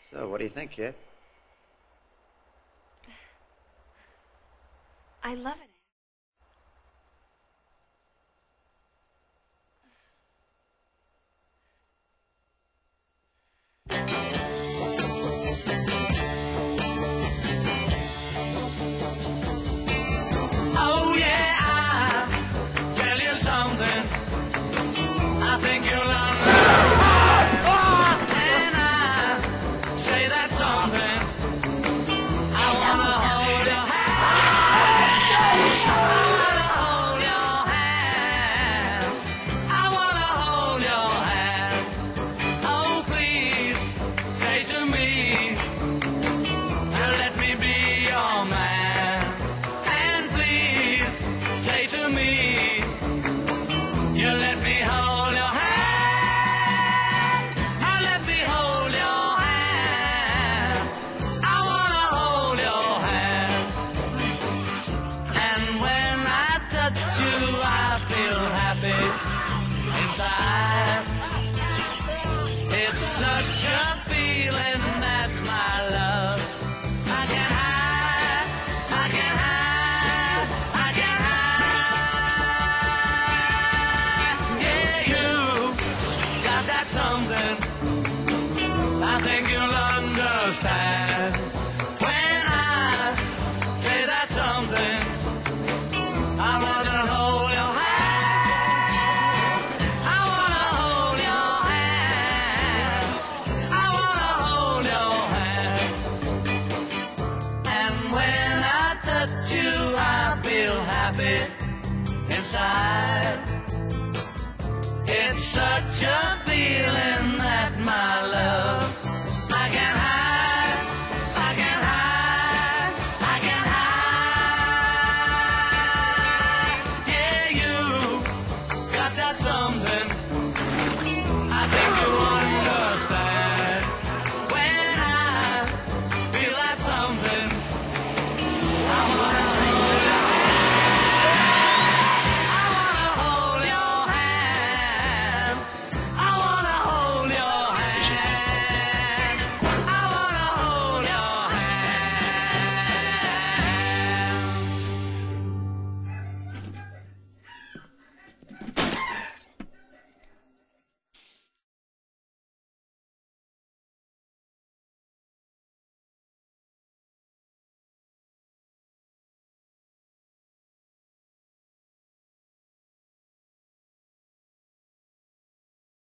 So, what do you think, kid? I love it. Oh yeah, I'll tell you something. I think you'll understand. And I say that something. I wanna hold your hand. I wanna hold your hand. I wanna hold your hand. Oh please, say to me, let me be your man. And please, say to me, you let me hold your hand. Let me hold your hand. I wanna hold your hand. And when I touch you, I feel happy inside. It's such a feeling that my love I can hide, I can hide, I can hide. Yeah, you got that something. I think you'll understand when I say that something. I wanna hold your hand. I wanna hold your hand. I wanna hold your hand. And when I touch you, I feel happy inside. It's such a